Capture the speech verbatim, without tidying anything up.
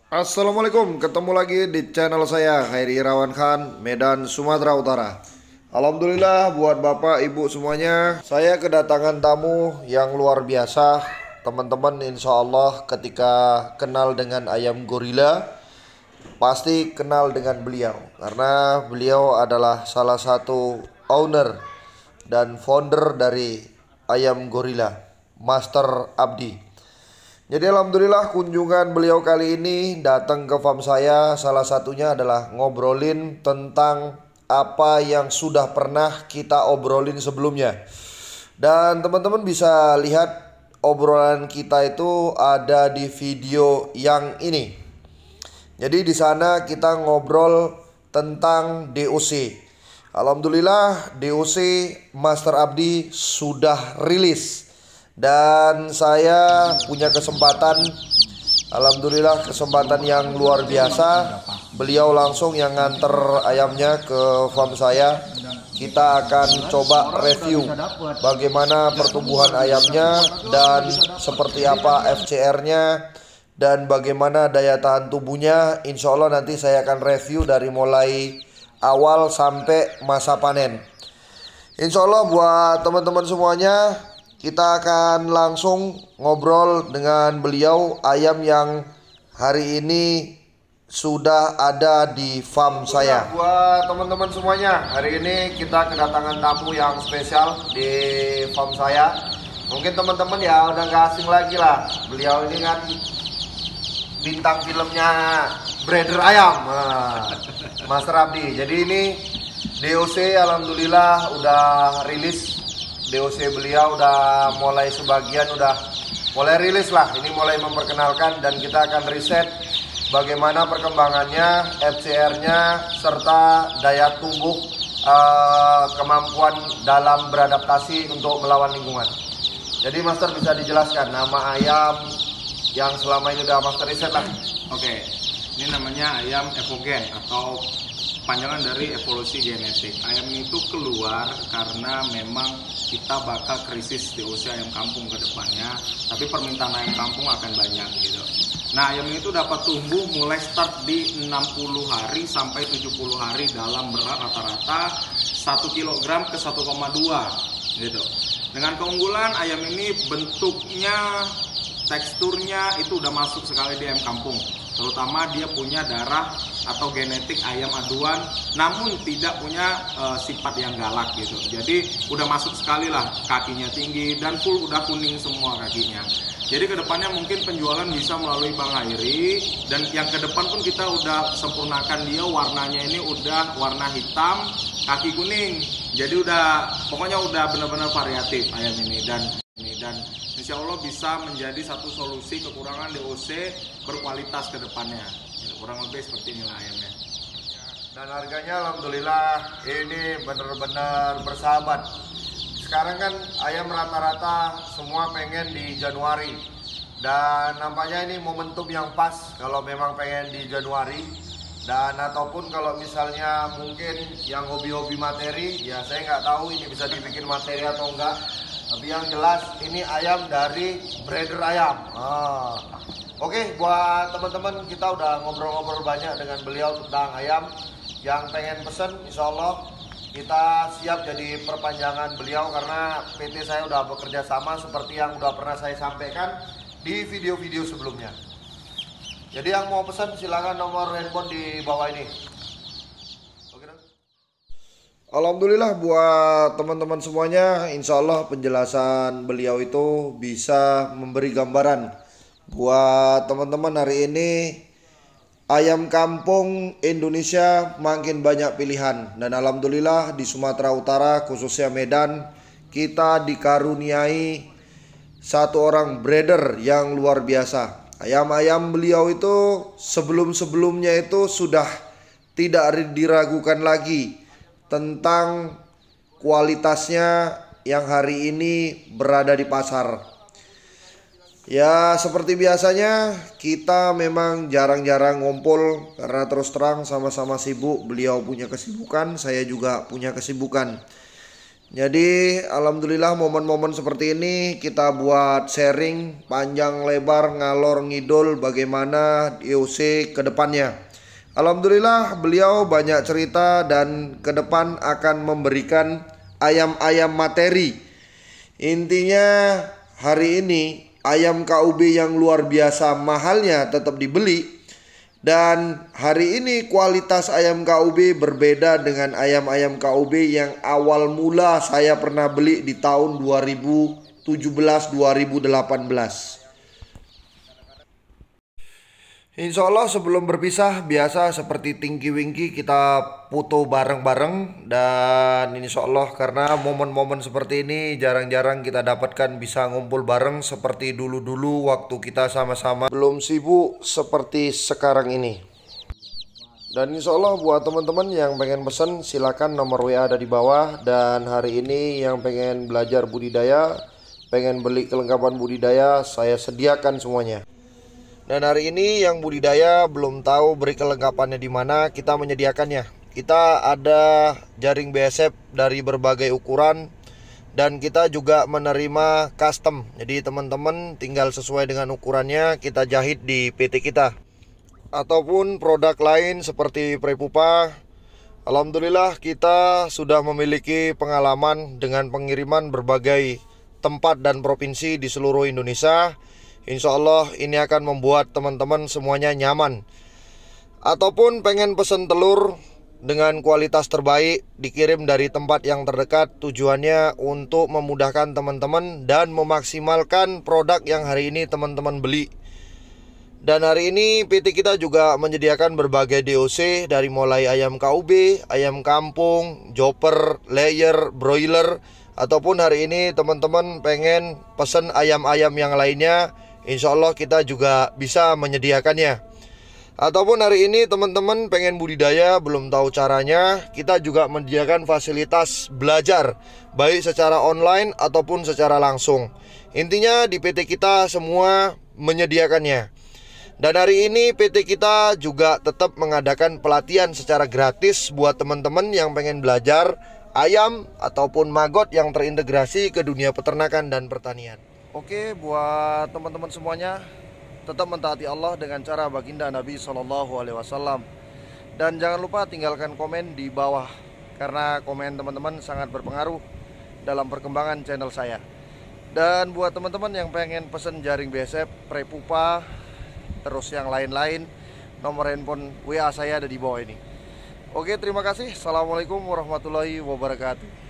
Assalamualaikum, ketemu lagi di channel saya Khairi Irawan Khan, Medan, Sumatera Utara. Alhamdulillah buat bapak ibu semuanya, saya kedatangan tamu yang luar biasa. Teman-teman insya Allah ketika kenal dengan ayam gorila pasti kenal dengan beliau, karena beliau adalah salah satu owner dan founder dari ayam gorila, Master Abdi. Jadi alhamdulillah kunjungan beliau kali ini datang ke farm saya, salah satunya adalah ngobrolin tentang apa yang sudah pernah kita obrolin sebelumnya. Dan teman-teman bisa lihat obrolan kita itu ada di video yang ini. Jadi di sana kita ngobrol tentang D O C. Alhamdulillah D O C Master Abdi sudah rilis. Dan saya punya kesempatan, alhamdulillah kesempatan yang luar biasa. Beliau langsung yang nganter ayamnya ke farm saya. Kita akan coba review bagaimana pertumbuhan ayamnya dan seperti apa F C R-nya dan bagaimana daya tahan tubuhnya. Insya Allah nanti saya akan review dari mulai awal sampai masa panen. Insya Allah buat teman-teman semuanya, kita akan langsung ngobrol dengan beliau, ayam yang hari ini sudah ada di farm saya. Buat teman-teman semuanya, hari ini kita kedatangan tamu yang spesial di farm saya. Mungkin teman-teman ya udah gak asing lagi lah. Beliau ini kan bintang filmnya Breeder Ayam, nah, Master Abdi. Jadi ini D O C alhamdulillah udah rilis. D O C beliau udah mulai sebagian udah mulai rilis lah. Ini mulai memperkenalkan dan kita akan riset bagaimana perkembangannya, F C R-nya serta daya tubuh, uh, kemampuan dalam beradaptasi untuk melawan lingkungan. Jadi Master bisa dijelaskan nama ayam yang selama ini udah Master riset lah. Oke, ini namanya ayam evogen atau panjangan dari evolusi genetik. Ayam itu keluar karena memang kita bakal krisis D O C ayam kampung ke depannya, tapi permintaan ayam kampung akan banyak gitu. Nah, ayam itu dapat tumbuh mulai start di enam puluh hari sampai tujuh puluh hari dalam berat rata-rata satu kilogram ke satu koma dua gitu. Dengan keunggulan ayam ini bentuknya, teksturnya itu udah masuk sekali di ayam kampung. Terutama dia punya darah atau genetik ayam aduan, namun tidak punya e, sifat yang galak gitu. Jadi udah masuk sekali lah, kakinya tinggi dan full udah kuning semua kakinya. Jadi kedepannya mungkin penjualan bisa melalui Bang Hairi, dan yang ke depan pun kita udah sempurnakan dia, warnanya ini udah warna hitam, kaki kuning. Jadi udah pokoknya udah benar-benar variatif ayam ini dan ini dan insya Allah bisa menjadi satu solusi kekurangan D O C berkualitas ke depannya. Kurang lebih seperti inilah ayamnya. Dan harganya alhamdulillah ini benar-benar bersahabat. Sekarang kan ayam rata-rata semua pengen di Januari. Dan nampaknya ini momentum yang pas kalau memang pengen di Januari. Dan ataupun kalau misalnya mungkin yang hobi-hobi materi, ya saya nggak tahu ini bisa dibikin materi atau enggak. Tapi yang jelas ini ayam dari Breeder Ayam. Ah. Oke, buat teman-teman kita udah ngobrol-ngobrol banyak dengan beliau tentang ayam. Yang pengen pesen, insya Allah kita siap jadi perpanjangan beliau karena P T saya udah bekerja sama seperti yang udah pernah saya sampaikan di video-video sebelumnya. Jadi yang mau pesan silakan nomor handphone di bawah ini. Alhamdulillah buat teman-teman semuanya, insya Allah penjelasan beliau itu bisa memberi gambaran buat teman-teman hari ini. Ayam kampung Indonesia makin banyak pilihan, dan alhamdulillah di Sumatera Utara khususnya Medan kita dikaruniai satu orang breeder yang luar biasa. Ayam-ayam beliau itu sebelum-sebelumnya itu sudah tidak diragukan lagi tentang kualitasnya yang hari ini berada di pasar. Ya seperti biasanya kita memang jarang-jarang ngumpul karena terus terang sama-sama sibuk. Beliau punya kesibukan, saya juga punya kesibukan. Jadi alhamdulillah momen-momen seperti ini kita buat sharing panjang lebar ngalor ngidul bagaimana D O C ke depannya. Alhamdulillah beliau banyak cerita dan ke depan akan memberikan ayam-ayam materi. Intinya hari ini ayam K U B yang luar biasa mahalnya tetap dibeli. Dan hari ini kualitas ayam K U B berbeda dengan ayam-ayam K U B yang awal mula saya pernah beli di tahun dua ribu tujuh belas dua ribu delapan belas. Insya Allah sebelum berpisah biasa seperti Tinky Winky kita foto bareng-bareng. Dan insya Allah karena momen-momen seperti ini jarang-jarang kita dapatkan bisa ngumpul bareng seperti dulu-dulu waktu kita sama-sama belum sibuk seperti sekarang ini. Dan insya Allah buat teman-teman yang pengen pesen silakan nomor W A ada di bawah. Dan hari ini yang pengen belajar budidaya, pengen beli kelengkapan budidaya, saya sediakan semuanya. Dan hari ini yang budidaya belum tahu beri kelengkapannya di mana, kita menyediakannya. Kita ada jaring B S F dari berbagai ukuran dan kita juga menerima custom. Jadi teman-teman tinggal sesuai dengan ukurannya kita jahit di P T kita. Ataupun produk lain seperti Prepupa. Alhamdulillah kita sudah memiliki pengalaman dengan pengiriman berbagai tempat dan provinsi di seluruh Indonesia. Insya Allah ini akan membuat teman-teman semuanya nyaman. Ataupun pengen pesen telur dengan kualitas terbaik dikirim dari tempat yang terdekat, tujuannya untuk memudahkan teman-teman dan memaksimalkan produk yang hari ini teman-teman beli. Dan hari ini P T kita juga menyediakan berbagai D O C dari mulai ayam K U B, ayam kampung, joper, layer, broiler. Ataupun hari ini teman-teman pengen pesen ayam-ayam yang lainnya, insya Allah kita juga bisa menyediakannya. Ataupun hari ini teman-teman pengen budidaya belum tahu caranya, kita juga menyediakan fasilitas belajar baik secara online ataupun secara langsung. Intinya di P T kita semua menyediakannya. Dan hari ini P T kita juga tetap mengadakan pelatihan secara gratis buat teman-teman yang pengen belajar ayam ataupun magot yang terintegrasi ke dunia peternakan dan pertanian. Oke, buat teman-teman semuanya, tetap mentaati Allah dengan cara baginda Nabi shallallahu alaihi wasallam. Dan jangan lupa tinggalkan komen di bawah, karena komen teman-teman sangat berpengaruh dalam perkembangan channel saya. Dan buat teman-teman yang pengen pesen jaring B S F, Prepupa, terus yang lain-lain, nomor handphone W A saya ada di bawah ini. Oke, terima kasih. Assalamualaikum warahmatullahi wabarakatuh.